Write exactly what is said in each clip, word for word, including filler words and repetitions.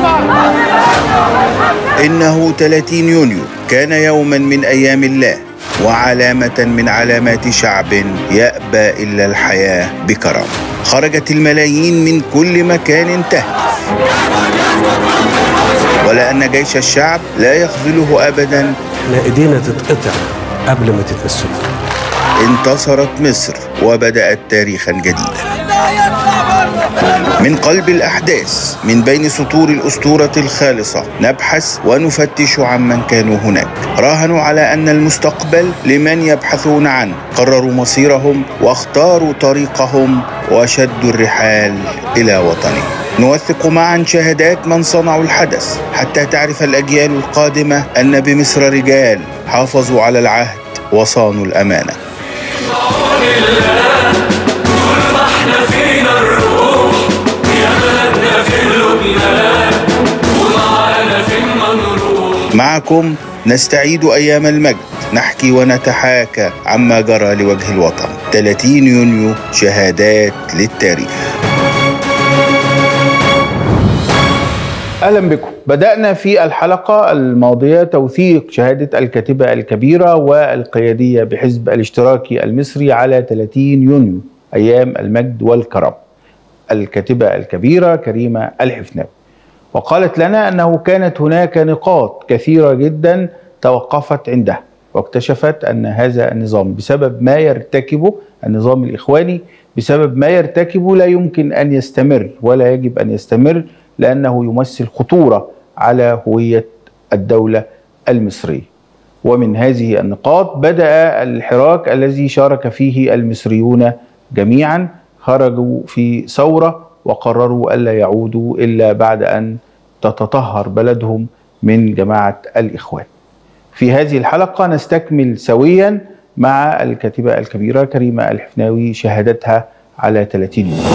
إنه ثلاثين يونيو كان يوما من أيام الله وعلامة من علامات شعب يأبى إلا الحياة بكرم. خرجت الملايين من كل مكان تهتف، ولأن جيش الشعب لا يخذله أبدا. لا إيدينا تتقطع قبل ما تتمسكوا. انتصرت مصر وبدأت تاريخا جديدا. من قلب الأحداث، من بين سطور الأسطورة الخالصة، نبحث ونفتش عمن كانوا هناك. راهنوا على أن المستقبل لمن يبحثون عنه، قرروا مصيرهم واختاروا طريقهم وشدوا الرحال إلى وطنهم. نوثق معا شهادات من صنعوا الحدث حتى تعرف الأجيال القادمة أن بمصر رجال حافظوا على العهد وصانوا الأمانة. معكم نستعيد أيام المجد، نحكي ونتحاكى عما جرى لوجه الوطن. ثلاثين يونيو، شهادات للتاريخ. أهلا بكم. بدأنا في الحلقة الماضية توثيق شهادة الكاتبة الكبيرة والقيادية بحزب الاشتراكي المصري على ثلاثين يونيو، أيام المجد والكرم، الكاتبة الكبيرة كريمة الحفناوي. وقالت لنا أنه كانت هناك نقاط كثيرة جدا توقفت عندها، واكتشفت أن هذا النظام بسبب ما يرتكبه، النظام الإخواني بسبب ما يرتكبه لا يمكن أن يستمر ولا يجب أن يستمر، لأنه يمثل خطورة على هوية الدولة المصرية. ومن هذه النقاط بدأ الحراك الذي شارك فيه المصريون جميعا. خرجوا في ثورة وقرروا ألا يعودوا إلا بعد أن تتطهر بلدهم من جماعة الإخوان. في هذه الحلقة نستكمل سويا مع الكاتبة الكبيرة كريمة الحفناوي شهادتها على ثلاثين يونيو.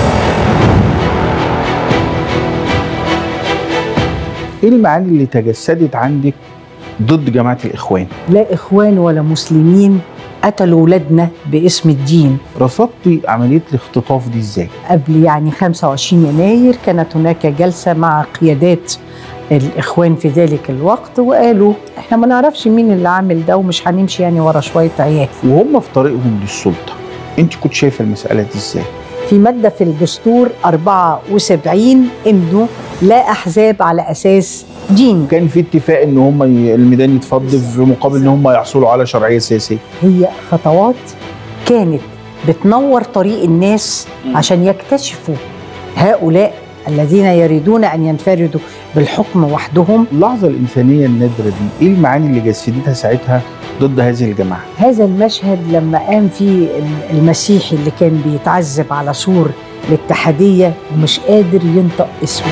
ايه المعاني اللي تجسدت عندك ضد جماعة الإخوان؟ لا إخوان ولا مسلمين قتلوا ولادنا باسم الدين. رصدتي عملية الاختطاف دي ازاي؟ قبل يعني خمسة وعشرين يناير كانت هناك جلسة مع قيادات الإخوان في ذلك الوقت، وقالوا احنا ما نعرفش مين اللي عامل ده ومش هنمشي يعني ورا شوية عيال. وهم في طريقهم للسلطة، انت كنت شايفة المسألة دي ازاي؟ في مادة في الدستور أربعة وسبعين انه لا أحزاب على أساس دين. كان في اتفاق ان هم الميدان يتفض في مقابل ان هم يحصلوا على شرعية سياسية. هي خطوات كانت بتنور طريق الناس عشان يكتشفوا هؤلاء الذين يريدون أن ينفردوا بالحكم وحدهم. اللحظة الإنسانية النادرة دي، إيه المعاني اللي جسدتها ساعتها ضد هذه الجماعة؟ هذا المشهد لما قام فيه المسيحي اللي كان بيتعذب على سور الاتحادية ومش قادر ينطق اسمه.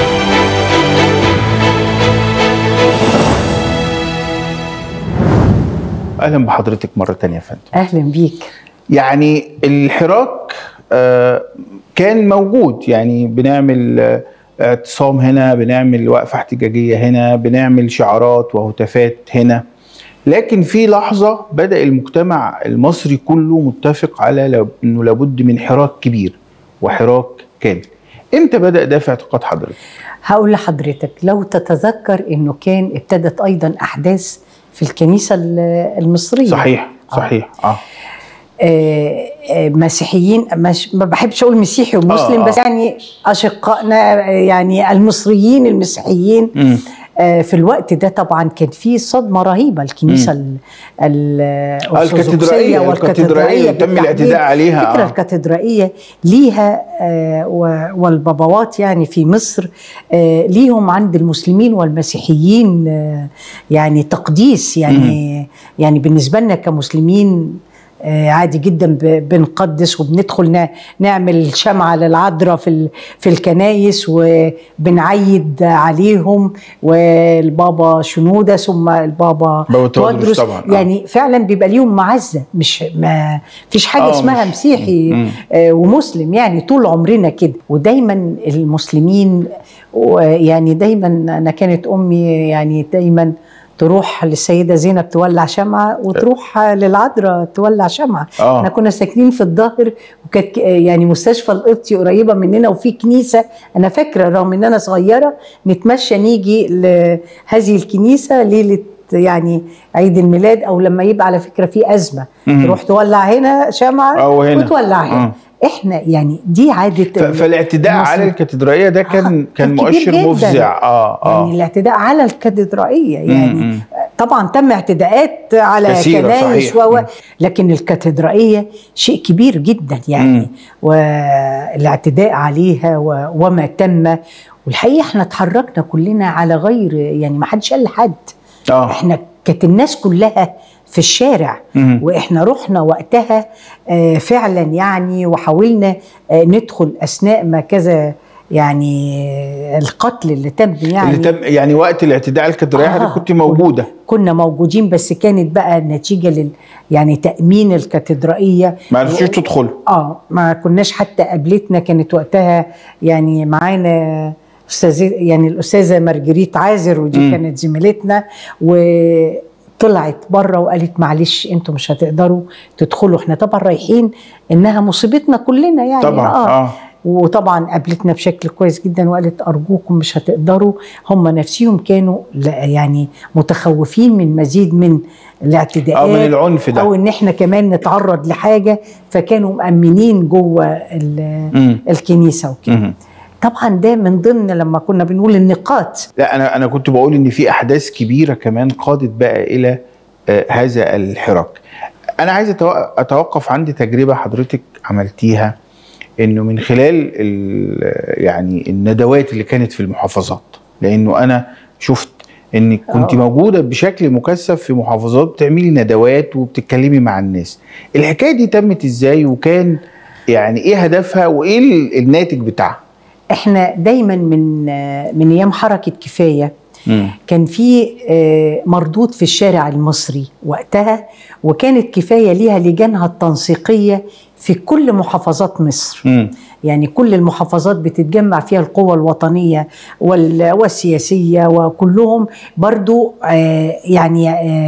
أهلا بحضرتك مرة تانية يا فندم. أهلا بيك. يعني الحراك آه كان موجود، يعني بنعمل آه اعتصام هنا، بنعمل وقفة احتجاجية هنا، بنعمل شعارات وهتافات هنا، لكن في لحظة بدأ المجتمع المصري كله متفق على أنه لابد من حراك كبير وحراك كامل. امتى بدأ ده في اعتقاد حضرتك؟ هقول لحضرتك، لو تتذكر أنه كان ابتدت أيضا أحداث في الكنيسة المصرية. صحيح صحيح آه. آه. آه مسيحيين، مش ما بحبش اقول مسيحي ومسلم آه. بس يعني اشقائنا يعني المصريين المسيحيين م. آه في الوقت ده طبعا كان في صدمه رهيبه. الكنيسه الكاتدرائيه والكاتدرائيه تم الاعتداء عليها. الفكره آه. الكاتدرائيه ليها آه والبابوات يعني في مصر آه ليهم عند المسلمين والمسيحيين آه يعني تقديس، يعني م. يعني بالنسبه لنا كمسلمين عادي جدا بنقدس وبندخل نعمل شمعة للعذراء في في الكنايس وبنعيد عليهم، والبابا شنودة ثم البابا تودرس يعني فعلا بيبقى ليهم معزة. مش ما فيش حاجة اسمها مسيحي ومسلم، يعني طول عمرنا كده. ودايما المسلمين يعني دايما، أنا كانت أمي يعني دايما تروح للسيدة زينب تولع شمعة وتروح للعذراء تولع شمعة. آه. احنا كنا ساكنين في الظاهر، وكانت يعني مستشفى القبطي قريبة مننا وفي كنيسة. أنا فاكرة رغم إن أنا صغيرة نتمشى نيجي لهذه الكنيسة ليلة يعني عيد الميلاد، أو لما يبقى على فكرة في أزمة مم. تروح تولع هنا شمعة وتولع هنا. احنا يعني دي عاده. فالاعتداء على الكاتدرائيه ده كان آه كان مؤشر مفزع. اه اه يعني الاعتداء على الكاتدرائيه يعني مم. طبعا تم اعتداءات على كنائس و لكن الكاتدرائيه شيء كبير جدا يعني مم. والاعتداء عليها وما تم. والحقيقه احنا اتحركنا كلنا على غير يعني ما حدش قال لحد. آه. احنا كانت الناس كلها في الشارع مم. واحنا رحنا وقتها آه فعلا يعني، وحاولنا آه ندخل اثناء ما كذا يعني آه القتل اللي تم يعني اللي تم يعني وقت الاعتداء على الكاتدرائيه. آه كنت موجوده؟ كنا موجودين، بس كانت بقى نتيجه لل يعني تامين الكاتدرائيه ما عرفتوش تدخلوا. اه ما كناش حتى قابلتنا، كانت وقتها يعني معانا استاذ يعني الاستاذه مارجريت عازر ودي م. كانت زميلتنا، وطلعت بره وقالت معلش انتوا مش هتقدروا تدخلوا، احنا طبعا رايحين انها مصيبتنا كلنا يعني. طبعا اه, آه. وطبعا قابلتنا بشكل كويس جدا وقالت ارجوكم مش هتقدروا. هم نفسهم كانوا يعني متخوفين من مزيد من الاعتداءات او من العنف ده، او ان احنا كمان نتعرض لحاجه، فكانوا مأمنين جوه الكنيسه وكده. طبعا ده من ضمن لما كنا بنقول النقاط. لا انا انا كنت بقول ان في احداث كبيره كمان قادت بقى الى آه هذا الحراك. انا عايز اتوقف عند تجربه حضرتك عملتيها، انه من خلال يعني الندوات اللي كانت في المحافظات، لانه انا شفت انك كنت أوه. موجوده بشكل مكثف في محافظات بتعملي ندوات وبتتكلمي مع الناس. الحكايه دي تمت ازاي، وكان يعني ايه هدفها وايه الناتج بتاعها؟ احنا دايما من من ايام حركه كفايه مم. كان في مردود في الشارع المصري وقتها، وكانت كفايه ليها لجانها التنسيقيه في كل محافظات مصر. مم. يعني كل المحافظات بتتجمع فيها القوى الوطنية والسياسية، وكلهم برضو يعني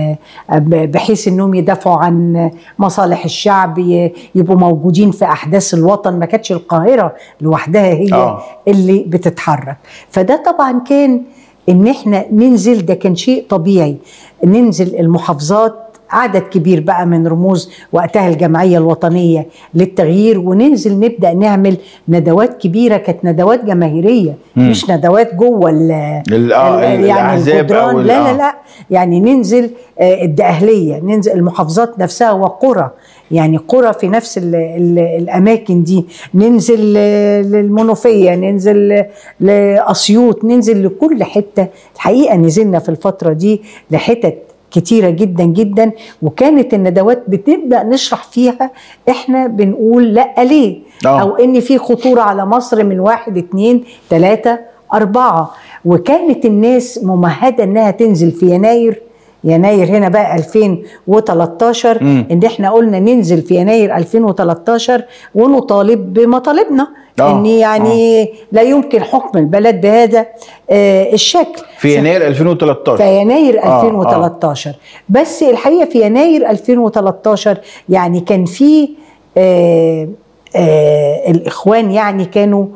بحيث انهم يدافعوا عن مصالح الشعب، يبقوا موجودين في احداث الوطن. ما كانتش القاهرة لوحدها هي أوه. اللي بتتحرك. فده طبعا كان ان احنا ننزل، ده كان شيء طبيعي، ننزل المحافظات عدد كبير بقى من رموز وقتها الجمعية الوطنية للتغيير، وننزل نبدأ نعمل ندوات كبيرة، كانت ندوات جماهيرية مم. مش ندوات جوه ال ال يعني الجدران، لا لا لا يعني ننزل الدقهلية، ننزل المحافظات نفسها وقرى، يعني قرى في نفس ال ال الأماكن دي، ننزل للمنوفية، ننزل لأسيوط، ننزل لكل حتة. الحقيقة نزلنا في الفترة دي لحتت كتيرة جدا جدا، وكانت الندوات بتبدأ نشرح فيها احنا بنقول لا ليه أوه. او ان في خطورة على مصر من واحد اتنين تلاتة اربعة. وكانت الناس ممهدة انها تنزل في يناير يناير هنا بقى ألفين وتلتاشر م. ان احنا قلنا ننزل في يناير ألفين وتلتاشر ونطالب بمطالبنا. أوه. ان يعني أوه. لا يمكن حكم البلد بهذا آه الشكل في يناير ألفين وتلتاشر. في يناير ألفين وتلتاشر. أوه. بس الحقيقه في يناير ألفين وتلتاشر يعني كان في آه آه الاخوان يعني كانوا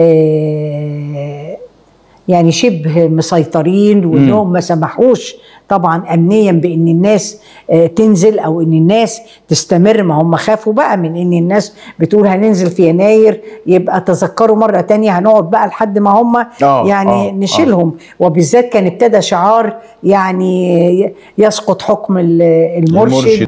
آه يعني شبه مسيطرين، وانهم ما سمحوش طبعا امنيا بان الناس تنزل او ان الناس تستمر. ما هم خافوا بقى من ان الناس بتقول هننزل في يناير، يبقى تذكروا مره تانية هنقعد بقى لحد ما هم يعني أوه. نشيلهم. أوه. وبالذات كان ابتدى شعار يعني يسقط حكم المرشد, المرشد.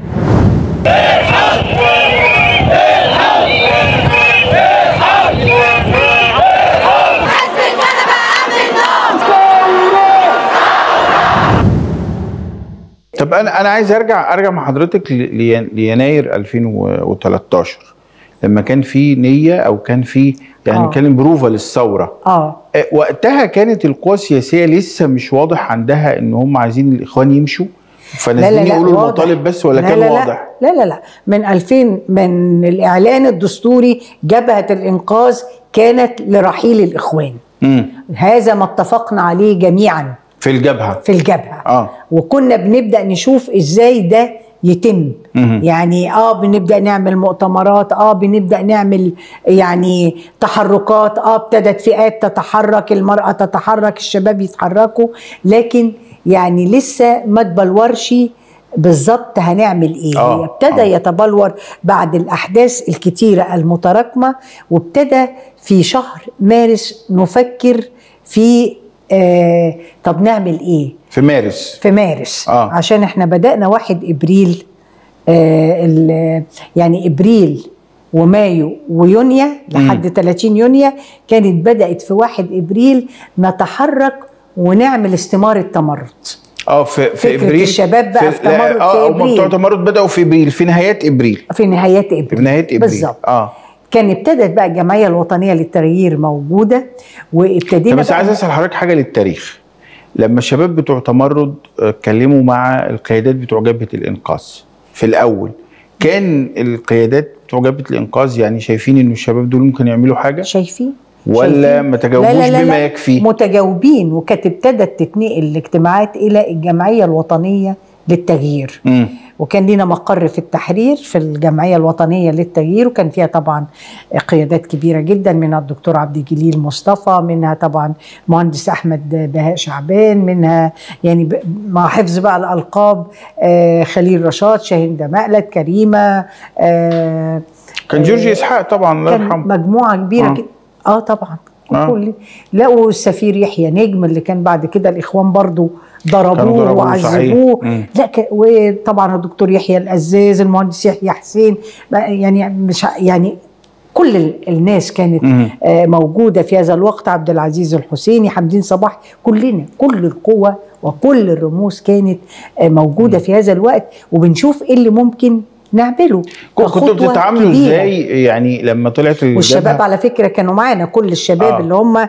طب انا انا عايز ارجع ارجع مع حضرتك ليناير ألفين وتلتاشر، لما كان في نيه او كان في يعني كان بروفا للثوره. اه وقتها كانت القوى السياسيه لسه مش واضح عندها ان هم عايزين الاخوان يمشوا، فنازلين يقولوا المطالب بس، ولا لا كان لا واضح؟ لا لا لا من ألفين من الاعلان الدستوري جبهه الانقاذ كانت لرحيل الاخوان. م. هذا ما اتفقنا عليه جميعا في الجبهه في الجبهه اه وكنا بنبدا نشوف ازاي ده يتم. مم. يعني اه بنبدا نعمل مؤتمرات، اه بنبدا نعمل يعني تحركات، اه ابتدت فئات تتحرك، المراه تتحرك، الشباب يتحركوا، لكن يعني لسه ما تبلورش بالظبط هنعمل ايه. آه. هي ابتدى آه. يتبلور بعد الاحداث الكتيره المتراكمه، وابتدى في شهر مارس نفكر في آه طب نعمل ايه في مارس. في مارس آه. عشان احنا بدأنا واحد ابريل، آه يعني ابريل ومايو ويونيو لحد ثلاثين يونيو كانت بدأت في واحد ابريل نتحرك ونعمل استمارة تمرد. اه في في فكرة ابريل الشباب بقى في تمرد اه في هم بتوع ابريل، تمرد بدأوا في ابريل، في نهايات ابريل في نهايات ابريل في نهاية ابريل بالظبط. اه كان ابتدت بقى الجمعية الوطنية للتغيير موجودة، وابتدينا بس عايز اسال حضرتك حاجه للتاريخ. لما الشباب بتوع تمرد اتكلموا مع القيادات بتوع جبهه الانقاذ في الاول، كان القيادات بتوع جبهه الانقاذ يعني شايفين ان الشباب دول ممكن يعملوا حاجه؟ شايفين ولا شايفين؟ ما تجاوبوش لا لا لا بما لا يكفي؟ متجاوبين، وكانت ابتدت تتنقل الاجتماعات الى الجمعيه الوطنيه للتغيير. مم. وكان لنا مقر في التحرير في الجمعيه الوطنيه للتغيير، وكان فيها طبعا قيادات كبيره جدا، منها الدكتور عبد الجليل مصطفى، منها طبعا المهندس احمد بهاء شعبان، منها يعني مع حفظ بقى الالقاب آه خليل رشاد، شاهين مقلد، كريمه، آه كان جورج اسحاق طبعا الله كان يرحمه. مجموعه كبيره آه. كده اه طبعا آه. كل لقوا السفير يحيى نجم اللي كان بعد كده الاخوان برضو ضربوه ضربوه وعذبوه. لا ك... وطبعا الدكتور يحيى القزاز، المهندس يحيى حسين، يعني مش يعني كل الناس كانت آه موجوده في هذا الوقت، عبد العزيز الحسيني، حمدين صباح، كلنا كل القوى وكل الرموز كانت آه موجوده في هذا الوقت، وبنشوف ايه اللي ممكن نعمله. كنتوا بتتعاملوا ازاي يعني لما طلعت الجبهه؟ والشباب على فكره كانوا معانا، كل الشباب آه. اللي هم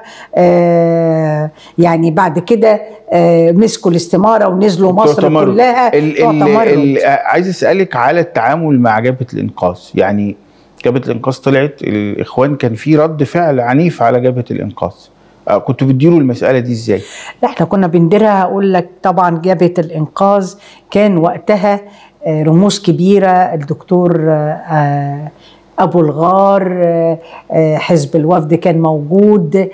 آه يعني بعد كده آه مسكوا الاستماره ونزلوا مصر تمرد. كلها. ال ال ال عايز اسالك على التعامل مع جبهه الانقاذ. يعني جبهه الانقاذ طلعت، الاخوان كان في رد فعل عنيف على جبهه الانقاذ، آه كنتوا بتديروا المساله دي ازاي؟ احنا كنا بنديرها، اقول لك طبعا جبهه الانقاذ كان وقتها رموز كبيرة، الدكتور أبو الغار، حزب الوفد كان موجود،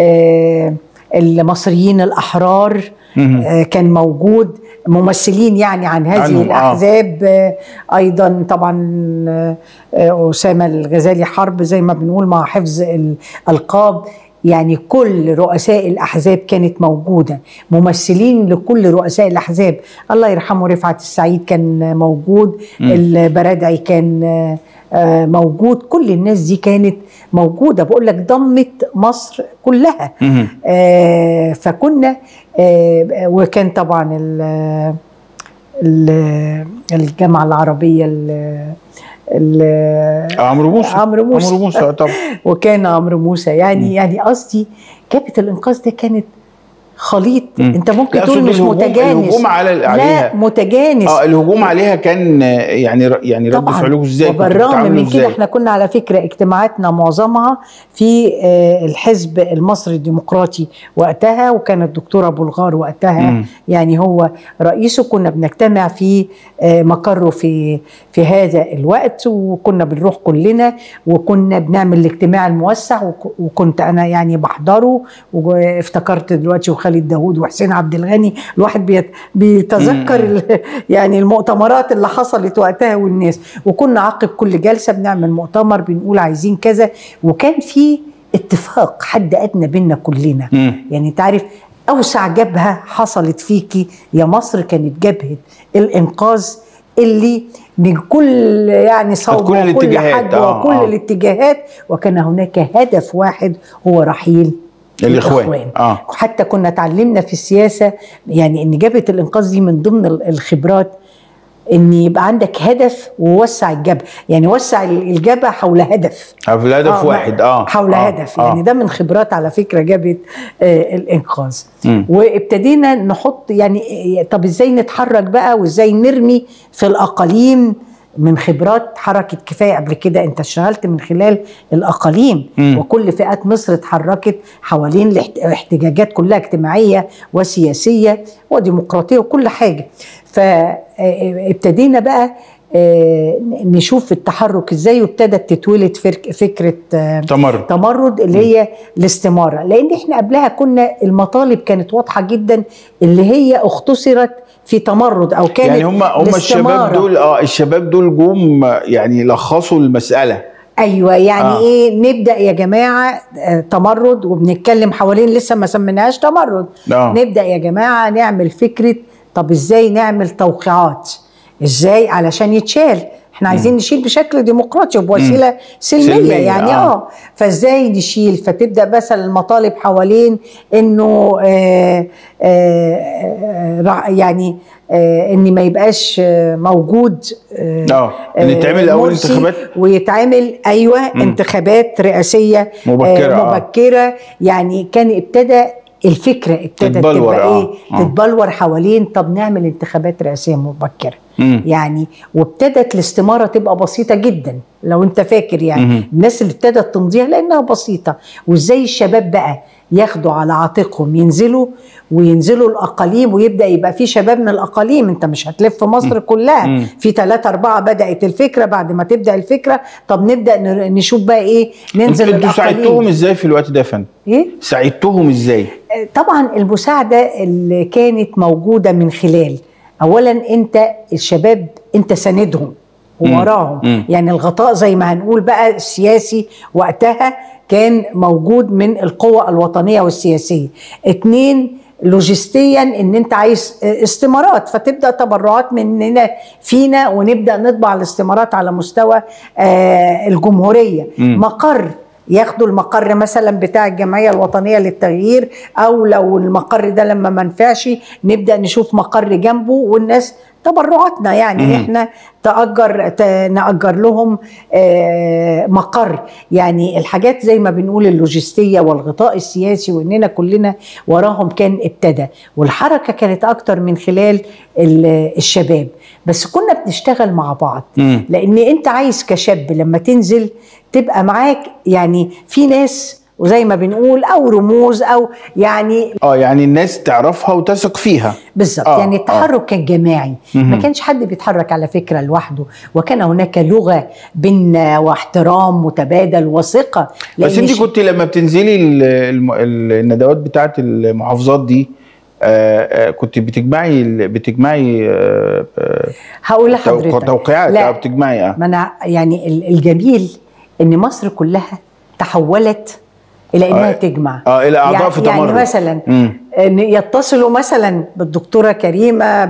المصريين الأحرار كان موجود، ممثلين يعني عن هذه الأحزاب. آه. أيضا طبعا أسامة الغزالي حرب زي ما بنقول مع حفظ الألقاب. يعني كل رؤساء الأحزاب كانت موجودة، ممثلين لكل رؤساء الأحزاب. الله يرحمه رفعت السعيد كان موجود، م. البرادعي كان موجود، كل الناس دي كانت موجودة. بقول لك ضمت مصر كلها. آه فكنا آه وكان طبعا الجامعة العربية عمرو موسى عمرو موسى عمرو موسى طبعا وكان عمرو موسى يعني م. يعني قصدي جبهة الانقاذ ده كانت خليط. م. انت ممكن تقول مش متجانس. الهجوم على عليها لا متجانس. اه الهجوم عليها كان يعني يعني رد فعلكم ازاي؟ وبالرغم من كده احنا كنا على فكره اجتماعاتنا معظمها في آه الحزب المصري الديمقراطي وقتها، وكان الدكتور ابو الغار وقتها م. يعني هو رئيسه. كنا بنجتمع في آه مقره في في هذا الوقت، وكنا بنروح كلنا، وكنا بنعمل الاجتماع الموسع، وكنت انا يعني بحضره. وافتكرت دلوقتي وخالد داوود وحسين عبد الغني، الواحد بيتذكر يعني المؤتمرات اللي حصلت وقتها والناس. وكنا عقب كل جلسه بنعمل مؤتمر بنقول عايزين كذا، وكان في اتفاق حد ادنى بينا كلنا. م. يعني تعرف اوسع جبهه حصلت فيكي يا مصر كانت جبهه الانقاذ، اللي من كل يعني صوب وكل حد آه وكل آه. الاتجاهات، وكان هناك هدف واحد هو رحيل الإخوان. الإخوان آه. حتى كنا اتعلمنا في السياسة يعني ان جبهة الانقاذ دي من ضمن الخبرات ان يبقى عندك هدف ووسع الجبهة، يعني وسع الجبهة حول هدف حول هدف آه واحد اه حول آه هدف آه. يعني ده من خبرات على فكرة جبهة آه الانقاذ. م. وابتدينا نحط يعني طب ازاي نتحرك بقى، وازاي نرمي في الاقاليم من خبرات حركة كفاية قبل كده انت اشتغلت من خلال الأقاليم م. وكل فئات مصر اتحركت حوالين الاحتجاجات كلها اجتماعية وسياسية وديمقراطية وكل حاجة. فابتدينا بقى نشوف التحرك ازاي، وابتدت تتولد فكرة تمرد تمرد اللي هي الاستمارة، لان احنا قبلها كنا المطالب كانت واضحة جدا اللي هي اختصرت في تمرد او كانت يعني هم هم الشباب دول اه الشباب دول جم يعني لخصوا المسألة. ايوه يعني آه. ايه نبدا يا جماعه تمرد، وبنتكلم حوالين لسه ما سميناهاش تمرد. آه. نبدا يا جماعه نعمل فكره طب ازاي نعمل توقيعات، ازاي علشان يتشال، احنا عايزين م. نشيل بشكل ديمقراطي وبوسيله سلميه, سلمية يعني اه, آه. فازاي نشيل، فتبدا مثلا المطالب حوالين انه آآ آآ يعني آه ان ما يبقاش آه موجود اه ان يتعمل الاول انتخابات ويتعمل ايوه م. انتخابات رئاسيه مبكره آه مبكره آه. يعني كان ابتدى الفكره ابتدت تبقى آه. ايه آه. تتبلور حوالين طب نعمل انتخابات رئاسيه مبكره م. يعني، وابتدت الاستماره تبقى بسيطه جدا لو انت فاكر يعني م. الناس اللي ابتدت تمضيها لانها بسيطه، وازاي الشباب بقى ياخدوا على عاتقهم ينزلوا وينزلوا الاقاليم، ويبدا يبقى في شباب من الاقاليم، انت مش هتلف مصر كلها م. في ثلاثة أربعة بدات الفكره، بعد ما تبدا الفكره طب نبدا نشوف بقى ايه ننزل الاقاليم. انتوا ساعدتوهم ازاي في الوقت ده يا فندم؟ ايه؟ ساعدتوهم ازاي؟ طبعا المساعده اللي كانت موجوده من خلال اولا انت الشباب انت ساندهم ووراهم م. م. يعني الغطاء زي ما هنقول بقى السياسي وقتها كان موجود من القوى الوطنيه والسياسيه. اتنين لوجستيا ان انت عايز استمارات، فتبدا تبرعات مننا فينا ونبدا نطبع الاستمارات على مستوى آه الجمهوريه. م. مقر ياخدوا المقر مثلا بتاع الجمعيه الوطنيه للتغيير، او لو المقر ده لما ما نفعش نبدا نشوف مقر جنبه، والناس تبرعاتنا يعني مم. احنا تأجر نأجر لهم آه مقر، يعني الحاجات زي ما بنقول اللوجستية والغطاء السياسي واننا كلنا وراهم كان ابتدى، والحركة كانت اكتر من خلال الشباب، بس كنا بنشتغل مع بعض مم. لان انت عايز كشاب لما تنزل تبقى معاك يعني في ناس وزي ما بنقول او رموز او يعني اه يعني الناس تعرفها وتثق فيها بالظبط. آه يعني التحرك آه. كان جماعي، ما كانش حد بيتحرك على فكره لوحده، وكان هناك لغه بيننا واحترام متبادل وثقه. بس انت كنت لما بتنزلي الندوات بتاعه المحافظات دي آه آه كنت بتجمعي بتجمعي آه هقول لحضرتك توقيعات او بتجمعي اه ما انا يعني الجميل ان مصر كلها تحولت الى انها آه تجمع اه الى اعضاء يعني في تمرد. يعني مثلا ان يتصلوا مثلا بالدكتوره كريمه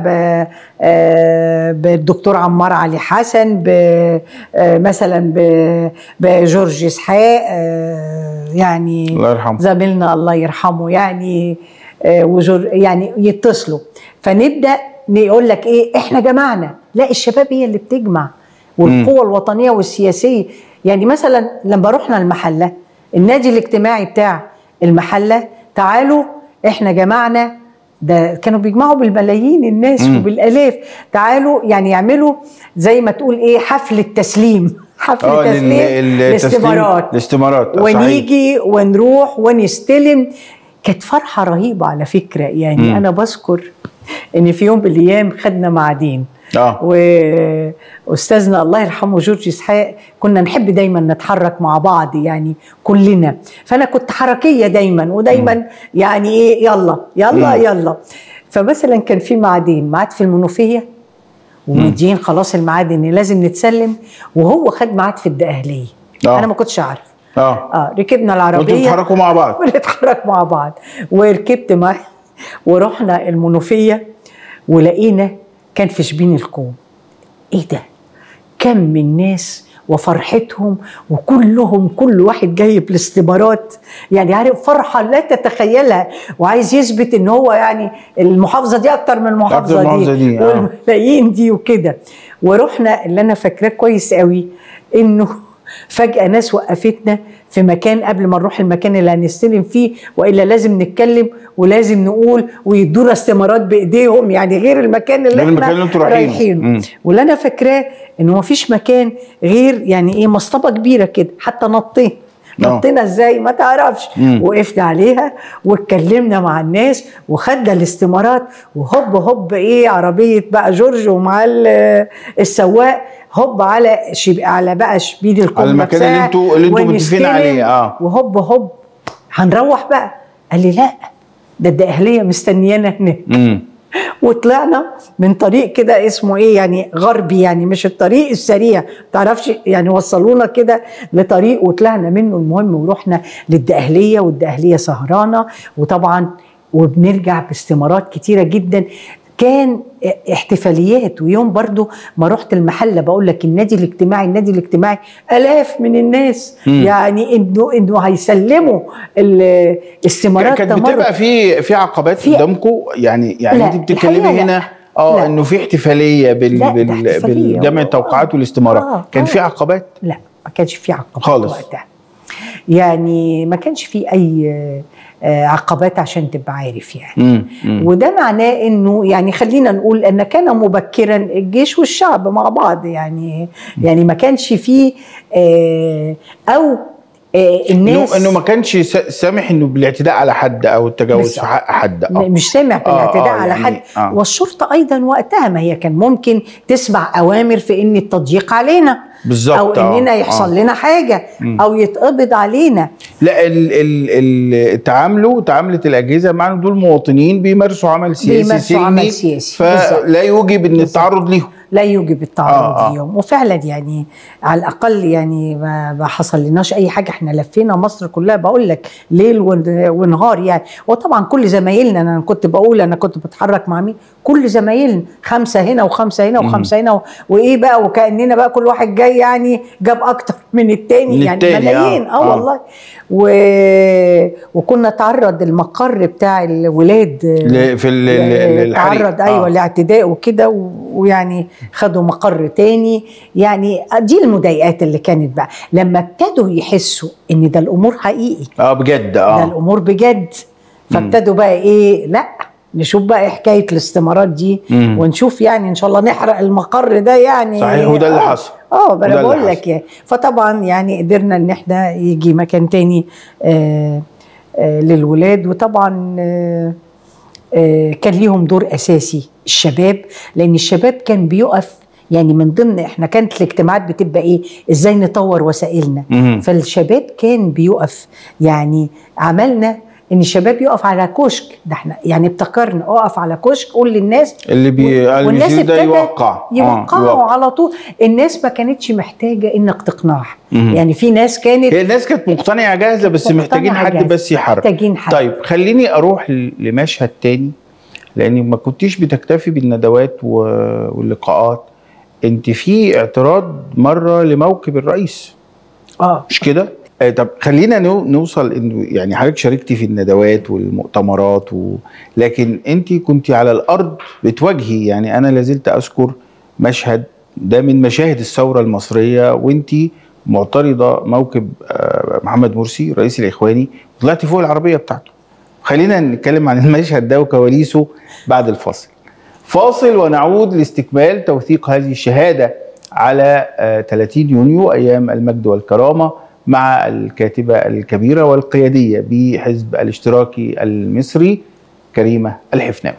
بالدكتور عمار علي حسن مثلا بجورج اسحاق يعني الله يرحمه زميلنا الله يرحمه يعني وجور يعني يتصلوا، فنبدا نقول لك ايه احنا جمعنا، لا الشباب هي اللي بتجمع والقوى الوطنيه والسياسيه. يعني مثلا لما رحنا المحله النادي الاجتماعي بتاع المحله تعالوا احنا جمعنا، ده كانوا بيجمعوا بالملايين الناس م. وبالالاف، تعالوا يعني يعملوا زي ما تقول ايه حفل التسليم حفل آه تسليم الاستمارات الاستمارات ونيجي ونروح ونستلم. كانت فرحه رهيبه على فكره يعني م. انا بذكر ان في يوم من الايام خدنا معادين اه واستاذنا الله يرحمه جورج اسحاق كنا نحب دايما نتحرك مع بعض يعني كلنا، فانا كنت حركيه دايما ودايما م. يعني ايه يلا يلا م. يلا. فمثلا كان في معادين، ميعاد في المنوفيه ومدين خلاص الميعاد ان لازم نتسلم، وهو خد ميعاد في الدقهليه آه. انا ما كنتش اعرف اه اه ركبنا العربيه وانتوا بتتحركوا مع بعض ونتحرك مع بعض، وركبت معاه ورحنا المنوفيه ولقينا كان في شبين الكوم. ايه ده؟ كم من ناس وفرحتهم وكلهم كل واحد جايب الاستمارات، يعني عارف فرحه لا تتخيلها، وعايز يثبت ان هو يعني المحافظه دي اكتر من المحافظه دي, المحافظة دي والملايين دي وكده. ورحنا اللي انا فاكراه كويس قوي انه فجأة ناس وقفتنا في مكان قبل ما نروح المكان اللي هنستلم فيه، وإلا لازم نتكلم ولازم نقول، ويدونا استمارات بإيديهم، يعني غير المكان اللي غير احنا المكان اللي رايحينه. واللي أنا فاكراه إنه مفيش مكان غير يعني إيه مصطبة كبيرة كده، حتى نطينا نطينا ازاي ما تعرفش. مم. وقفنا عليها واتكلمنا مع الناس وخدنا الاستمارات، وهوب هوب ايه عربيه بقى جورج ومع السواق هوب على شب... على بقى شبيد القمه على المكان اللي انتوا اللي انتوا متفقين عليه. اه وهوب هوب هنروح بقى. قال لي لا، ده الدقهليه مستنيانا هناك. وطلعنا من طريق كده اسمه ايه يعني غربي، يعني مش الطريق السريع، متعرفش يعني، وصلونا كده لطريق وطلعنا منه. المهم ورحنا للدقهليه، والدقهليه سهرانه، وطبعا وبنرجع باستمارات كتيره جدا. كان احتفاليات. ويوم برضو ما رحت المحله بقول لك النادي الاجتماعي، النادي الاجتماعي الاف من الناس. مم. يعني انه انه هيسلموا الاستمارات. كانت بتبقى في في عقبات قدامكم يعني يعني انت بتتكلمي هنا اه انه في احتفاليه بال بالجمع التوقعات آه والاستمارات. آه كان آه في عقبات؟ لا ما كانش في عقبات خالص وقتها، يعني ما كانش في اي عقبات عشان تبقى عارف يعني. مم. مم. وده معناه انه يعني خلينا نقول ان كان مبكرا الجيش والشعب مع بعض، يعني مم. يعني ما كانش فيه آه او آه الناس انه انه ما كانش سامح انه بالاعتداء على حد او التجاوز في حق حد. آه. مش سامح بالاعتداء آه آه على يعني حد. آه. والشرطه ايضا وقتها ما هي كان ممكن تسمع اوامر في ان التضييق علينا بالظبط، او اننا آه. يحصل آه. لنا حاجه م. او يتقبض علينا. لا ال ال ال تعاملوا تعاملت الاجهزه معنا دول مواطنين بيمارسوا عمل سياسي بيمارسوا عمل سياسي فلا يوجب ان التعرض ليهم، لا يوجب التعرض آه ليهم. وفعلا يعني على الاقل يعني ما حصل لناش اي حاجه. احنا لفينا مصر كلها بقول لك ليل ونهار يعني. وطبعا كل زمايلنا، انا كنت بقول انا كنت بتحرك مع مين، كل زمايلنا خمسه هنا وخمسه هنا وخمسه هنا وايه بقى، وكاننا بقى كل واحد جاي يعني جاب اكتر من التاني، من يعني التاني ملايين. اه, آه والله. و... وكنا تعرض المقر بتاع الولاد في ال تعرض ايوه آه. لاعتداء وكده، ويعني خدوا مقر تاني. يعني دي المضايقات اللي كانت بقى لما ابتدوا يحسوا ان ده الامور حقيقي. اه بجد. اه ده الامور بجد. فابتدوا بقى ايه، لا نشوف بقى إيه حكايه الاستمارات دي. مم. ونشوف يعني ان شاء الله نحرق المقر ده يعني. صحيح، وده اللي حصل. اه انا بقول لك يعني. فطبعا يعني قدرنا ان احنا يجي مكان تاني آه آه للولاد. وطبعا آه آه كان ليهم دور اساسي الشباب، لان الشباب كان بيقف يعني من ضمن احنا كانت الاجتماعات بتبقى ايه، ازاي نطور وسائلنا. مم. فالشباب كان بيقف. يعني عملنا ان الشباب يقف على كشك، ده احنا يعني ابتكرنا اقف على كشك قول للناس اللي بي والناس ابتدت يوقع يوقعوا آه على طول. الناس ما كانتش محتاجه انك تقنعها. يعني في ناس كانت هي الناس كانت مقتنعه جاهزه، بس محتاجين حد جاهزة. بس يحرك. محتاجين حد. طيب خليني اروح لمشهد تاني، لاني ما كنتيش بتكتفي بالندوات واللقاءات، انت في اعتراض مره لموكب الرئيس. اه مش كده؟ آه طب خلينا نوصل انه يعني حضرتك شاركتي في الندوات والمؤتمرات و... لكن انت كنت على الارض بتواجهي. يعني انا لازلت اذكر مشهد ده من مشاهد الثوره المصريه، وانت معترضه موكب آه محمد مرسي رئيس الاخواني، طلعتي فوق العربيه بتاعته. خلينا نتكلم عن المشهد ده وكواليسه بعد الفاصل. فاصل ونعود لاستكمال توثيق هذه الشهاده على آه ثلاثين يونيو ايام المجد والكرامه مع الكاتبة الكبيرة والقيادية بحزب الاشتراكي المصري كريمة الحفناوي.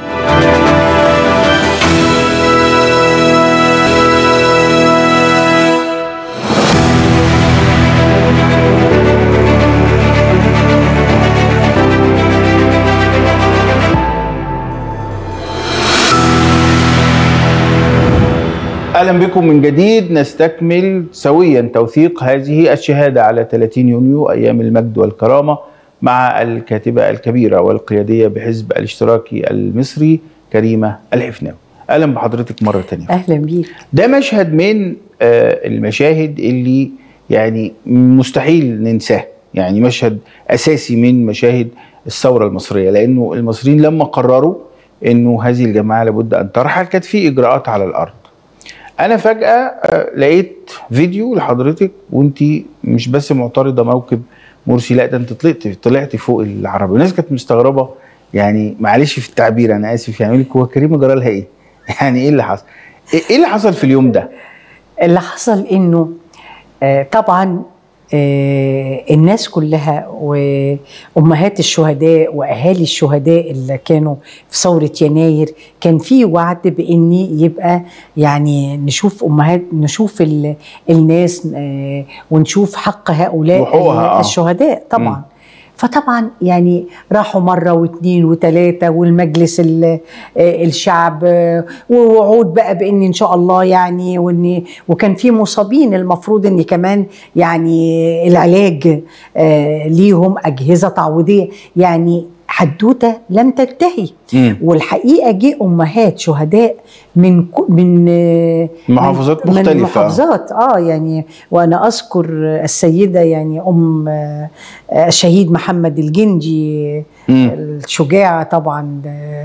أهلا بكم من جديد. نستكمل سويا توثيق هذه الشهادة على ثلاثين يونيو أيام المجد والكرامة مع الكاتبة الكبيرة والقيادية بحزب الاشتراكي المصري كريمة الحفناوي. أهلا بحضرتك مرة تانية. أهلا بيك. ده مشهد من المشاهد اللي يعني مستحيل ننساه، يعني مشهد أساسي من مشاهد الثورة المصرية، لأنه المصريين لما قرروا أنه هذه الجماعة لابد أن ترحل كانت في إجراءات على الأرض. انا فجاه آه، لقيت فيديو لحضرتك وانت مش بس معترضه موكب مرسي، لا ده انت طلعت طلعتي فوق العربيه، والناس كانت مستغربه. يعني معلش في التعبير انا اسف، يعني يقول لك هو كريمه جرى لها ايه؟ يعني ايه اللي حصل؟ ايه اللي حصل في اليوم ده؟ اللي حصل انه آه طبعا آه الناس كلها وامهات الشهداء واهالي الشهداء اللي كانوا في ثوره يناير كان في وعد بان يبقى يعني نشوف امهات نشوف الناس آه ونشوف حق هؤلاء الشهداء طبعا. م. فطبعا يعني راحوا مره واثنين وثلاثه والمجلس الشعب ووعود بقى بان ان شاء الله يعني وان وكان في مصابين المفروض ان كمان يعني العلاج ليهم اجهزه تعويضيه، يعني حدوته لم تنتهي. والحقيقه جه امهات شهداء من من محافظات مختلفه من محافظات اه يعني وانا اذكر السيده يعني ام الشهيد محمد الجندي مم. الشجاعه طبعا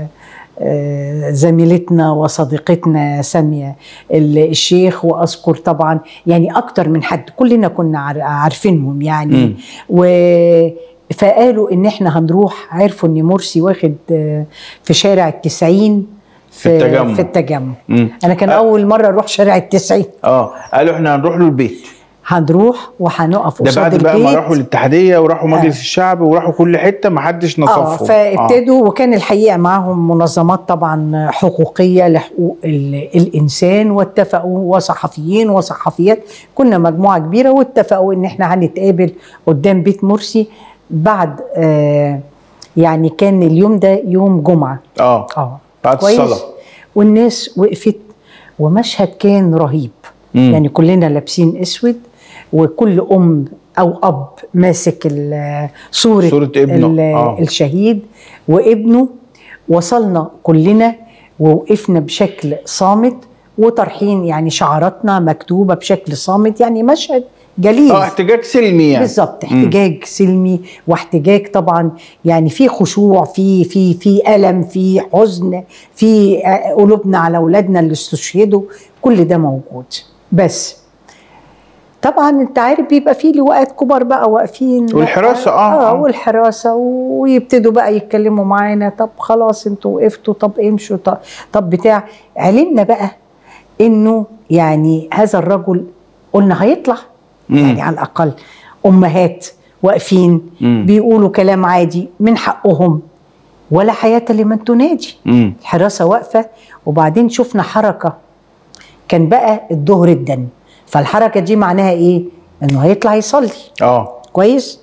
زميلتنا وصديقتنا ساميه الشيخ، واذكر طبعا يعني اكتر من حد كلنا كنا عارفينهم يعني مم. و فقالوا ان احنا هنروح، عرفوا ان مرسي واخد في شارع التسعين في, في التجمع, في التجمع. انا كان أه اول مره اروح شارع التسعين. اه قالوا احنا هنروح له البيت، هنروح وهنقف قصاد البيت. ده بعد بقى ما راحوا الاتحاديه وراحوا مجلس آه. الشعب وراحوا كل حته ما حدش نصفهم. اه فابتدوا آه. وكان الحقيقه معاهم منظمات طبعا حقوقيه لحقوق الانسان، واتفقوا وصحفيين وصحفيات، كنا مجموعه كبيره واتفقوا ان احنا هنتقابل قدام بيت مرسي بعد آه يعني كان اليوم ده يوم جمعه اه اه بعد الصلاه، والناس وقفت ومشهد كان رهيب. مم. يعني كلنا لابسين اسود وكل ام او اب ماسك صوره, صورة ابنه آه. الشهيد وابنه. وصلنا كلنا ووقفنا بشكل صامت وطرحين يعني شعاراتنا مكتوبه بشكل صامت، يعني مشهد جليل. اه احتجاج سلمي يعني. بالظبط، احتجاج مم. سلمي واحتجاج طبعا يعني في خشوع، في في في الم، في حزن، في قلوبنا على اولادنا اللي استشهدوا، كل ده موجود. بس طبعا انت عارف بيبقى فيه لواءات كبار بقى واقفين والحراسه اه, آه, اه والحراسه ويبتدوا بقى يتكلموا معانا، طب خلاص انتوا وقفتوا، طب امشوا، طب, طب بتاع. علمنا بقى انه يعني هذا الرجل قلنا هيطلع مم. يعني على الاقل امهات واقفين مم. بيقولوا كلام عادي من حقهم، ولا حياه لمن تنادي. مم. الحراسه واقفه، وبعدين شفنا حركه كان بقى الظهر الدن، فالحركه دي معناها ايه؟ انه هيطلع يصلي. اه كويس.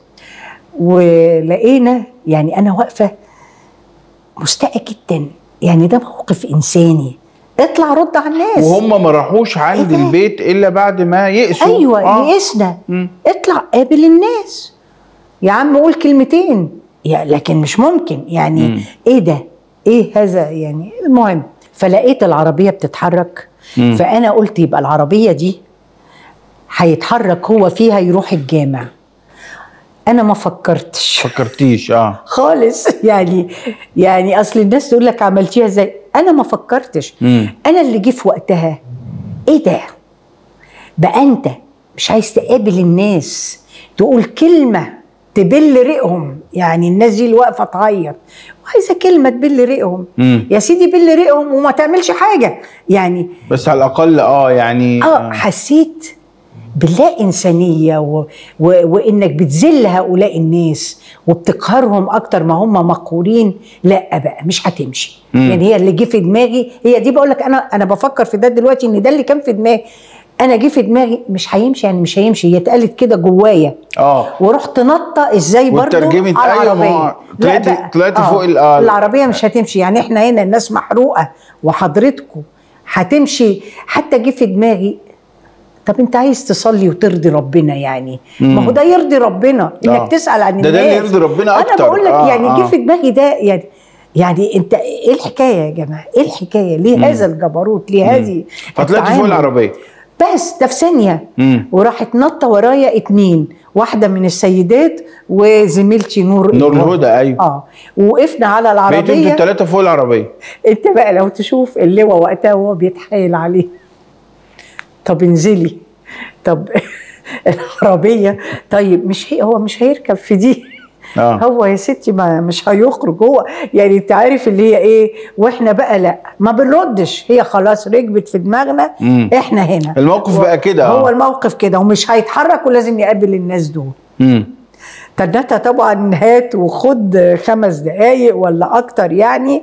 ولقينا يعني انا واقفه مستاءه جدا، يعني ده موقف انساني، اطلع رد على الناس. وهم ما راحوش عند إيه البيت الا بعد ما يئسوا. ايوه آه. يئسنا. اطلع قابل الناس يا عم، قول كلمتين يا لكن مش ممكن يعني مم. ايه ده؟ ايه هذا يعني؟ المهم فلقيت العربيه بتتحرك. مم. فانا قلت يبقى العربيه دي هيتحرك هو فيها يروح الجامع. انا ما فكرتش فكرتيش اه خالص يعني يعني اصل الناس تقول لك عملتيها ازاي، انا ما فكرتش. مم. انا اللي جه في وقتها ايه ده بقى؟ انت مش عايز تقابل الناس تقول كلمه تبل ريقهم، يعني الناس دي اللي واقفه تعيط وعايزه كلمه تبل ريقهم. مم. يا سيدي بل ريقهم وما تعملش حاجه يعني، بس على الاقل اه يعني اه حسيت بالله إنسانية و... و... وإنك بتذل هؤلاء الناس وبتقهرهم أكتر ما هم مقهورين. لا بقى مش هتمشي. مم. يعني هي اللي جه في دماغي هي دي، بقول لك أنا أنا بفكر في ده دلوقتي، إن ده اللي كان في دماغي. أنا جه في دماغي مش هيمشي، يعني مش هيمشي، هي اتقالت كده جوايا. اه ورحت نطة إزاي برضه على العربية. طلعتي طلعتي فوق آه. العربية مش هتمشي، يعني إحنا هنا الناس محروقة وحضرتكم هتمشي. حتى جه في دماغي طب انت عايز تصلي وترضي ربنا يعني، ما هو ده يرضي ربنا انك آه. تسأل عن الناس. ده ده اللي يرضي ربنا اكتر. انا بقول لك آه يعني آه. جه في دماغي ده يعني يعني انت ايه الحكايه يا جماعه؟ ايه الحكايه؟ ليه مم. هذا الجبروت؟ ليه هذه؟ فطلعت فوق العربيه بس ده في ثانيه. وراحت نطه ورايا اتنين، واحده من السيدات وزميلتي نور نور الهدى. ايوه اه ووقفنا على العربيه. بقيتوا انتوا الثلاثه فوق العربيه. انت بقى لو تشوف اللواء وقتها وهو بيتحايل عليه طب انزلي، طب العربيه، طيب مش هي، هو مش هيركب في دي. آه. هو يا ستي ما مش هيخرج هو، يعني انت عارف اللي هي ايه. واحنا بقى لا ما بنردش، هي خلاص ركبت في دماغنا. مم. احنا هنا الموقف بقى كده. هو آه. الموقف كده ومش هيتحرك ولازم يقابل الناس دول. امم تنتها طبعا هات وخد خمس دقايق ولا اكتر يعني.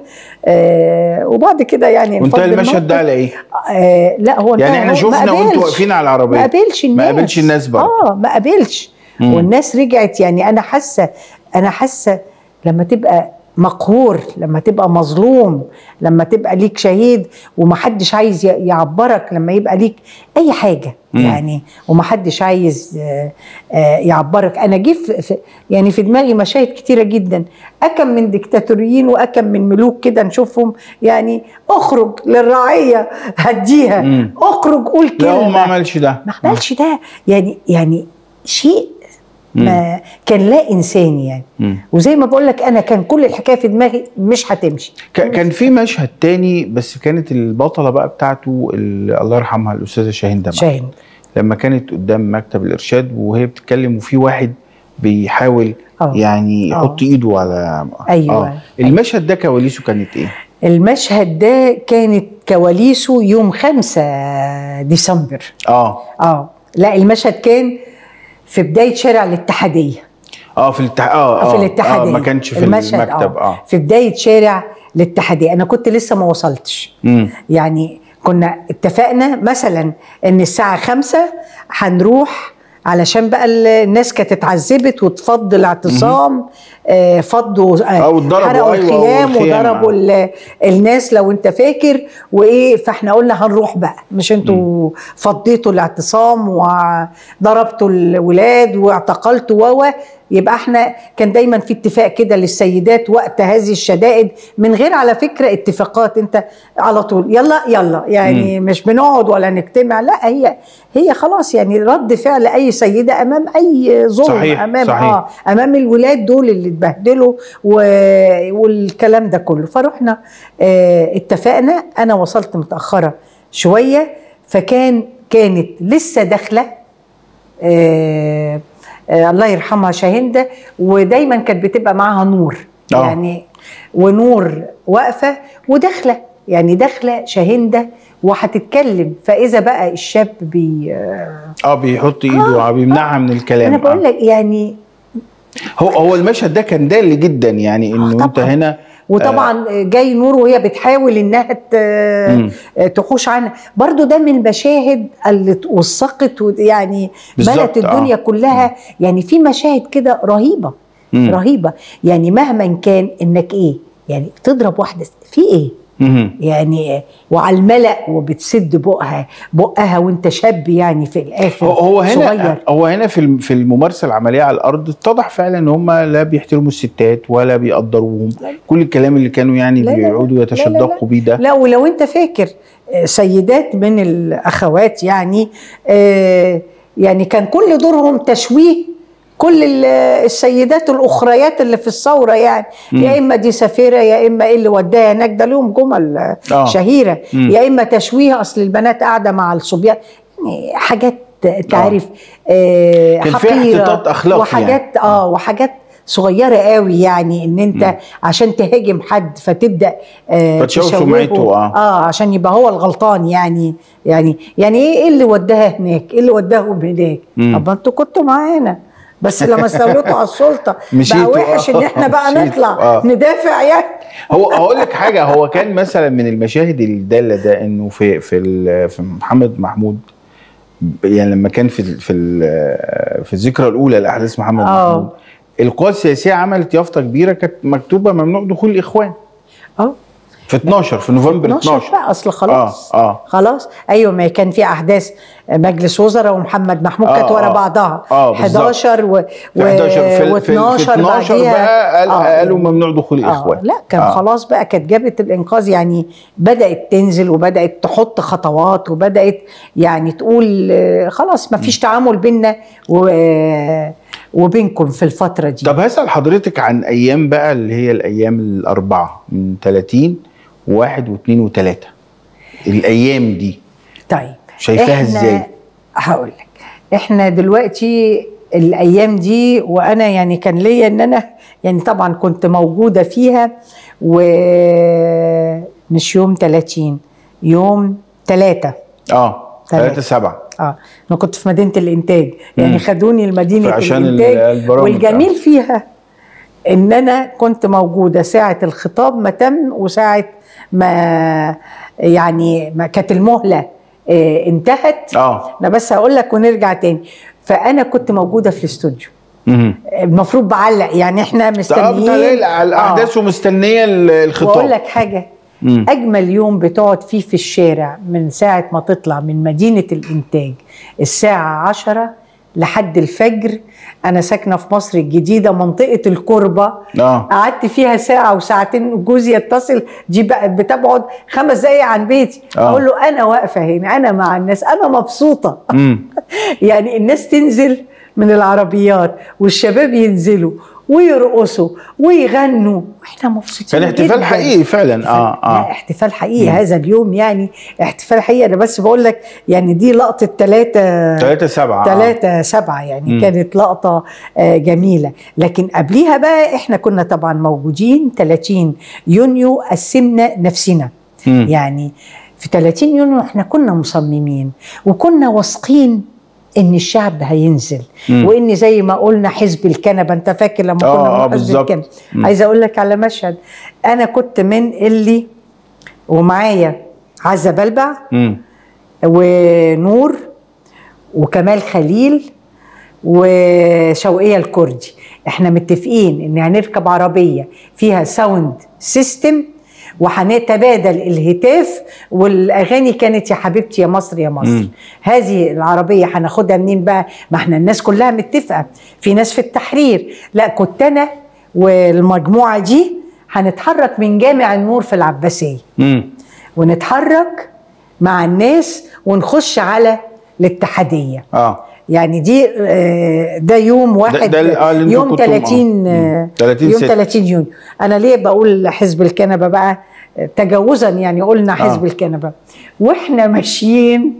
آه وبعد كده يعني وانتهى المشهد ده على ايه؟ آه لا هو يعني احنا شفنا وانتوا واقفين على العربيه، ما قابلش الناس، ما قابلش الناس برضه. اه ما قابلش. والناس رجعت. يعني انا حاسه انا حاسه لما تبقى مقهور، لما تبقى مظلوم، لما تبقى ليك شهيد ومحدش عايز يعبرك، لما يبقى ليك اي حاجه مم. يعني ومحدش عايز يعبرك. انا جه يعني في دماغي مشاهد كتيره جدا، اكم من ديكتاتوريين واكم من ملوك كده نشوفهم يعني اخرج للرعيه هديها، مم. اخرج قول كلمه. لا هو ما عملش ده، ما عملش ده. يعني يعني شيء ما كان لا انساني يعني. مم. وزي ما بقول لك انا كان كل الحكايه في دماغي مش هتمشي. كان في مشهد تاني بس كانت البطله بقى بتاعته الله يرحمها الاستاذه شاهين دمع، شاهين لما كانت قدام مكتب الارشاد وهي بتتكلم وفي واحد بيحاول أوه. يعني يحط أوه. ايده على ايوه آه. المشهد ده كواليسه كانت ايه؟ المشهد ده كانت كواليسه يوم خمسة ديسمبر. اه اه لا المشهد كان في بداية شارع الاتحادية. اه في الاتح... آه, اه في الاتحادية. آه ما كانش في المكتب. اه, آه. في بداية شارع الاتحادية. انا كنت لسه ما وصلتش. مم. يعني كنا اتفقنا مثلا ان الساعة خمسة هنروح علشان بقى الناس كانت اتعذبت وتفض الاعتصام. آه فضوا آه حرقوا الخيام وضربوا الناس لو انت فاكر وايه. فاحنا قلنا هنروح بقى، مش انتوا فضيتوا الاعتصام وضربتوا الولاد واعتقلتوا و يبقى احنا كان دايما في اتفاق كده للسيدات وقت هذه الشدائد من غير على فكره اتفاقات. انت على طول يلا يلا يعني. مم. مش بنقعد ولا نجتمع، لا هي هي خلاص يعني رد فعل اي سيده امام اي ظلم. صحيح امام صحيح. اه امام الولاد دول اللي اتبهدلوا والكلام ده كله. فروحنا اه اتفقنا. انا وصلت متاخره شويه فكان كانت لسه داخله اه آه الله يرحمها شاهندة، ودايما كانت بتبقى معاها نور. أوه. يعني ونور واقفه وداخله يعني داخله شاهندة وهتتكلم. فاذا بقى الشاب بي اه بيحط ايده آه بيمنعها آه من الكلام. انا بقول لك آه. يعني هو هو المشهد ده كان دال جدا يعني انه آه انت هنا. وطبعا آه جاي نور وهي بتحاول انها تحوش عنها. برضو ده من المشاهد اللي اتوثقت يعني ملت الدنيا آه. كلها. يعني في مشاهد كده رهيبه مم. رهيبه يعني مهما كان انك ايه يعني بتضرب واحده في ايه مم. يعني وعلى الملأ وبتسد بقها بقها وانت شاب يعني في الاخر. هو هنا صغير. هو هنا في في الممارسه العمليه على الارض اتضح فعلا ان هم لا بيحترموا الستات ولا بيقدروهم. كل الكلام اللي كانوا يعني لا بيقعدوا يتشدقوا بيه ده. لا ولو انت فاكر سيدات من الاخوات يعني آه يعني كان كل دورهم تشويه كل السيدات الاخريات اللي في الثوره يعني. مم. يا اما دي سفيره يا اما ايه اللي وداها هناك. ده لهم جمل آه. شهيره. مم. يا اما تشويه اصل البنات قاعده مع الصبيان يعني حاجات تعرف آه حقيره أخلاق وحاجات يعني. اه وحاجات صغيره قوي يعني ان انت مم. عشان تهاجم حد فتبدا آه تشوهه اه اه عشان يبقى هو الغلطان يعني. يعني يعني ايه اللي وداها هناك؟ ايه اللي وداهم هناك؟ طب انتوا كنتوا معانا بس لما استوليتوا على السلطه بقى وحش ان احنا بقى نطلع آه. ندافع يعني. هو هقول لك حاجه. هو كان مثلا من المشاهد الداله ده انه في في في محمد محمود يعني لما كان في في في الذكرى الاولى لاحداث محمد أوه. محمود القوى السياسيه عملت يافطه كبيره كانت مكتوبه ممنوع دخول الاخوان. اه في اتناشر في نوفمبر اتناشر بقى اصل خلاص اه اه خلاص ايوه. ما كان في احداث مجلس وزراء ومحمد محمود كانت آه ورا بعضها آه حداشر و واتناشر بقى قال آه قالوا ممنوع دخول الاخوان. آه لا كان آه خلاص بقى كانت جابت الانقاذ يعني. بدات تنزل وبدات تحط خطوات وبدات يعني تقول خلاص ما فيش تعامل بيننا و وبينكم في الفتره دي. طب هسأل حضرتك عن ايام بقى اللي هي الايام الاربعه من تلاتين وواحد واثنين وثلاثه الايام دي. طيب شايفاها ازاي؟ هقول لك، احنا دلوقتي الايام دي، وانا يعني كان ليا ان انا يعني طبعا كنت موجوده فيها، ومش يوم ثلاثين، يوم ثلاثة اه ثلاثة سبعة. اه انا كنت في مدينه الانتاج، يعني مم. خدوني لمدينه عشان الانتاج، والجميل فيها ان انا كنت موجوده ساعه الخطاب ما تم، وساعه ما يعني ما كانت المهله آه انتهت. اه انا بس هقول لك ونرجع تاني. فانا كنت موجوده في الاستوديو، امم المفروض بعلق، يعني احنا مستنيين على الاحداث آه. ومستنيه الخطاب. واقول لك حاجه، مم. اجمل يوم بتقعد فيه في الشارع من ساعه ما تطلع من مدينه الانتاج الساعه عشرة لحد الفجر. انا ساكنه في مصر الجديده منطقه الكربه، آه. قعدت فيها ساعه وساعتين، جوزي يتصل، دي بقت بتبعد خمس دقايق عن بيتي، آه. اقول له انا واقفه هنا، انا مع الناس، انا مبسوطه. يعني الناس تنزل من العربيات والشباب ينزلوا ويرقصوا ويغنوا، احنا مبسوطين. كان احتفال حقيقي فعلا. اه اه لا احتفال حقيقي. مم. هذا اليوم يعني احتفال حقيقي. انا بس بقول لك يعني دي لقطه ثلاثة ثلاثة سبعة ثلاثة سبعة يعني. مم. كانت لقطه آه جميله. لكن قبليها بقى احنا كنا طبعا موجودين ثلاثين يونيو، قسمنا نفسنا. مم. يعني في ثلاثين يونيو احنا كنا مصممين وكنا واثقين ان الشعب هينزل. مم. وان زي ما قلنا حزب الكنبه، انت فاكر لما كنا آه من حزب الكنبه؟ عايزه اقول لك على مشهد، انا كنت من اللي ومعايا عزه بلبع مم. ونور وكمال خليل وشوقيه الكردي، احنا متفقين ان هنركب عربيه فيها ساوند سيستم وهنتبادل الهتاف، والاغاني كانت يا حبيبتي يا مصر يا مصر. مم. هذه العربيه هناخدها منين بقى؟ ما احنا الناس كلها متفقه، في ناس في التحرير، لا كنت انا والمجموعه دي هنتحرك من جامع النور في العباسيه. مم. ونتحرك مع الناس ونخش على الاتحاديه. اه يعني دي ده يوم واحد، ده ده يوم ثلاثين يوم ثلاثين يونيو. انا ليه بقول حزب الكنبه بقى؟ تجاوزا يعني قلنا حزب آه. الكنبه، واحنا ماشيين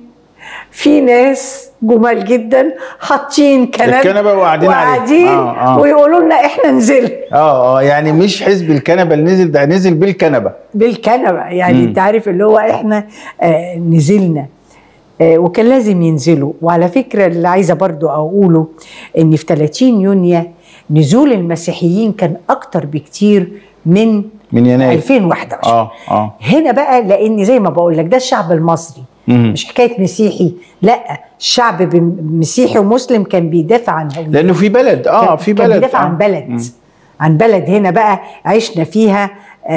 في ناس جمال جدا حاطين كنبه وقاعدين وقاعدين آه آه. ويقولوا لنا احنا نزل. اه اه يعني مش حزب الكنبه اللي نزل، ده نزل بالكنبه بالكنبه يعني. انت عارف اللي هو احنا آه نزلنا آه وكان لازم ينزلوا. وعلى فكره اللي عايزه برضو اقوله ان في ثلاثين يونيو نزول المسيحيين كان اكتر بكتير من من يناير ألفين وواحد وعشرين. اه اه هنا بقى لان زي ما بقول لك ده الشعب المصري، مم. مش حكايه مسيحي، لا الشعب مسيحي ومسلم كان بيدافع عن هويته، لانه في بلد اه في بلد كان بيدافع آه. عن بلد مم. عن بلد. هنا بقى عشنا فيها.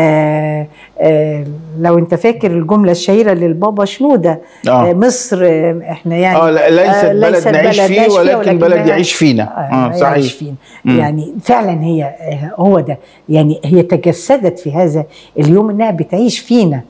آه آه لو انت فاكر الجمله الشهيره للبابا شنوده، آه. آه مصر آه احنا يعني اه ليست آه بلد نعيش فيه ولكن, ولكن بلد يعيش فينا. اه صحيح يعيش فينا. يعني فعلا هي هو ده، يعني هي تجسدت في هذا اليوم انها بتعيش فينا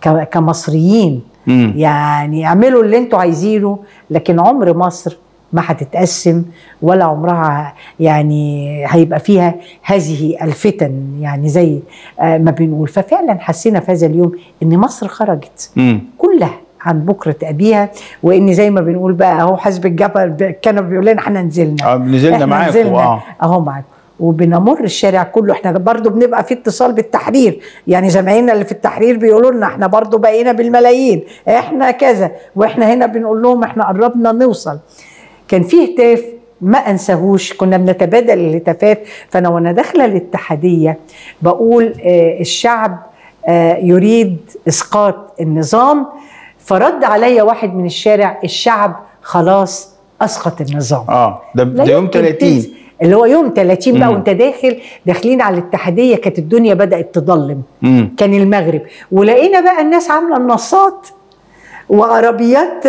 كمصريين. مم. يعني اعملوا اللي انتوا عايزينه، لكن عمر مصر ما هتتقسم ولا عمرها يعني هيبقى فيها هذه الفتن يعني زي ما بنقول. ففعلا حسينا في هذا اليوم ان مصر خرجت مم. كلها عن بكرة أبيها، وإن زي ما بنقول بقى أهو حزب الجبل كانوا بيقول لنا إحنا نزلنا. اه نزلنا معاكم اه أهو معاكم، وبنمر الشارع كله. احنا برضو بنبقى في اتصال بالتحرير، يعني زمايلنا اللي في التحرير بيقولوا لنا احنا برضو بقينا بالملايين، احنا كذا، واحنا هنا بنقول لهم احنا قربنا نوصل. كان في هتاف ما انساهوش، كنا بنتبادل الهتافات. فانا وانا داخله الاتحاديه بقول آه الشعب آه يريد اسقاط النظام، فرد عليا واحد من الشارع الشعب خلاص اسقط النظام. اه ده, ده يوم ثلاثين اللي هو يوم ثلاثين بقى. وانت داخل داخلين على الاتحاديه كانت الدنيا بدات تضلم. مم. كان المغرب، ولقينا بقى الناس عامله النصات وعربيات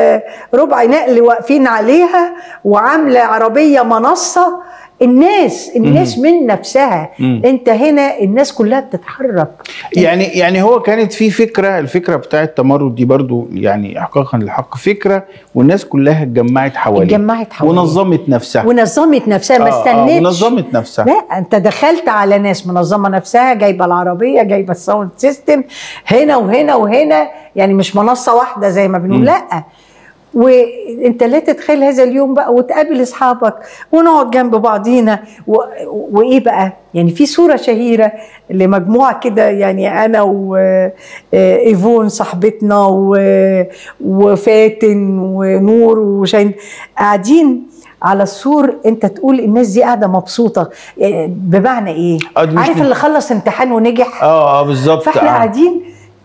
ربع نقل واقفين عليها، وعامله عربيه منصه. الناس الناس مم. من نفسها مم. انت هنا الناس كلها بتتحرك. يعني يعني هو كانت في فكره، الفكره بتاعه التمرد دي برضو يعني احقاقا للحق فكره، والناس كلها اتجمعت حواليها اتجمعت حواليها ونظمت نفسها ونظمت نفسها ما استنتش. آه آه ونظمت نفسها. لا انت دخلت على ناس منظمه نفسها، جايبه العربيه، جايبه الساوند سيستم هنا وهنا وهنا، يعني مش منصه واحده زي ما بنقول. لا وانت لا تتخيل هذا اليوم بقى وتقابل اصحابك ونقعد جنب بعضينا و... وايه بقى يعني. في صوره شهيره لمجموعه كده، يعني انا وايفون صاحبتنا و... وفاتن ونور وشين قاعدين على السور، انت تقول الناس دي قاعده مبسوطه. بمعنى ايه؟ عارف اللي خلص امتحان ونجح؟ اه اه بالظبط. فاحنا آه. قاعدين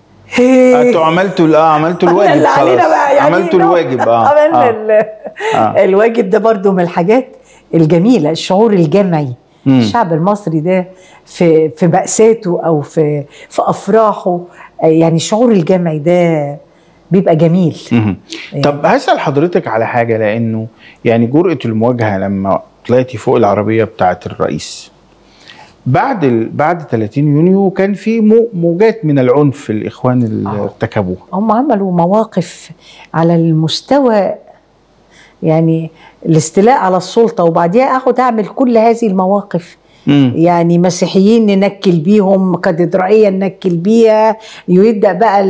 انتوا عملتوا اه عملتوا الواجب خلاص. يعني عملتوا الواجب. اه عملنا آه. آه. الواجب ده برضو من الحاجات الجميله، الشعور الجمعي. مم. الشعب المصري ده في في بأساته او في في افراحه، يعني الشعور الجمعي ده بيبقى جميل. مم. طب هسأل حضرتك على حاجه، لانه يعني جرأة المواجهه لما طلعتي فوق العربيه بتاعه الرئيس بعد ال... بعد ثلاثين يونيو كان في موجات من العنف الاخوان اللي آه. ارتكبوها. هم عملوا مواقف على المستوى، يعني الاستيلاء على السلطه، وبعديها اخد اعمل كل هذه المواقف. مم. يعني مسيحيين ننكل بيهم، كاتدرائيه ننكل بيها، يبدا بقى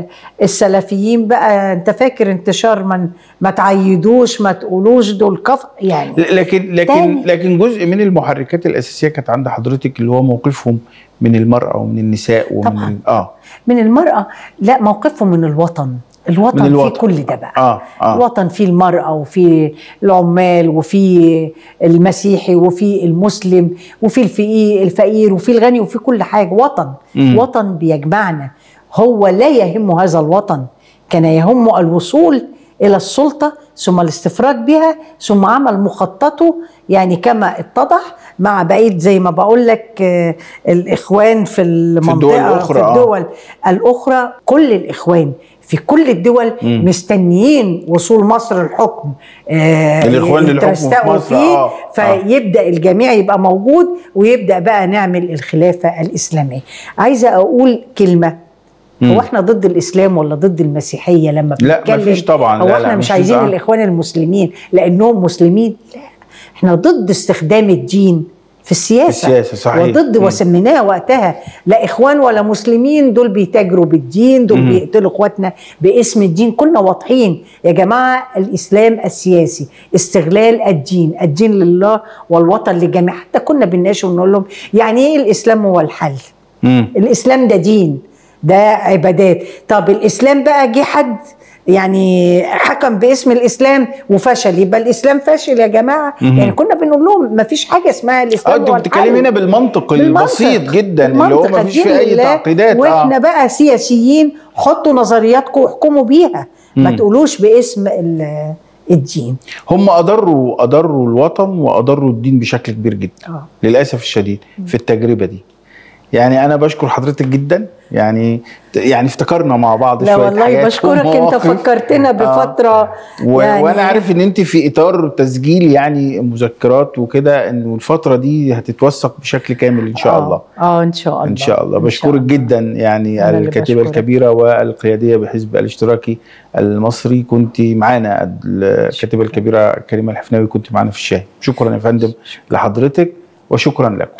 السلفيين بقى انت فاكر انتشار من ما تعيدوش ما تقولوش دول كفر يعني. لكن لكن تاني. لكن جزء من المحركات الاساسيه كانت عند حضرتك اللي هو موقفهم من المراه ومن النساء ومن طبعا. اه من المراه، لا موقفهم من الوطن. الوطن, الوطن فيه كل ده بقى. آه آه. الوطن فيه المرأة وفيه العمال وفيه المسيحي وفيه المسلم وفيه الفقير الفقير وفيه الغني وفيه كل حاجة. وطن. مم. وطن بيجمعنا. هو لا يهمه هذا الوطن، كان يهمه الوصول إلى السلطة ثم الاستفراج بها ثم عمل مخططه، يعني كما اتضح مع بقية زي ما بقول لك آه الإخوان في المنطقة، في الدول الأخرى, في الدول آه. الأخرى. كل الإخوان في كل الدول مم. مستنيين وصول مصر للحكم، آه الإخوان للحكم في مصر فيه آه. فيبدأ الجميع يبقى موجود ويبدأ بقى نعمل الخلافة الإسلامية. عايزة أقول كلمة، هو احنا ضد الاسلام ولا ضد المسيحيه لما بنتكلم؟ لا مفيش طبعا. هو لا احنا لا مش, مش عايزين الاخوان المسلمين لانهم مسلمين، لا احنا ضد استخدام الدين في السياسه, في السياسة صحيح. وضد مم. وسميناها وقتها لا اخوان ولا مسلمين، دول بيتاجروا بالدين، دول مم. بيقتلوا اخواتنا باسم الدين. كنا واضحين يا جماعه، الاسلام السياسي استغلال الدين، الدين لله والوطن للجميع. حتى كنا بنناقش ونقول لهم يعني ايه الاسلام هو الحل؟ مم. الاسلام ده دين، ده عبادات. طب الاسلام بقى جه حد يعني حكم باسم الاسلام وفشل، يبقى الاسلام فاشل يا جماعه. مم. يعني كنا بنقول لهم ما فيش حاجه اسمها الاسلام. اه انتوا بتتكلمي هنا بالمنطق البسيط جدا اللي هو ما فيش فيه اي تعقيدات. واحنا آه. بقى سياسيين حطوا نظرياتكم واحكموا بيها. مم. ما تقولوش باسم الدين. هم اضروا اضروا الوطن واضروا الدين بشكل كبير جدا. آه. للاسف الشديد في التجربه دي. يعني انا بشكر حضرتك جدا، يعني يعني افتكرنا مع بعض شويه حاجات. لا والله بشكرك، انت فكرتنا بفتره آه. و... يعني وانا عارف ان انت في اطار تسجيل يعني مذكرات وكده، ان الفتره دي هتتوثق بشكل كامل ان شاء آه. الله. اه ان شاء الله ان شاء الله. بشكرك جدا يعني الكاتبه الكبيره والقياديه بحزب الاشتراكي المصري، كنت معانا الكاتبه الكبيره كريمه الحفناوي، كنت معانا في الشاهد. شكرا يا فندم لحضرتك وشكرا لكم.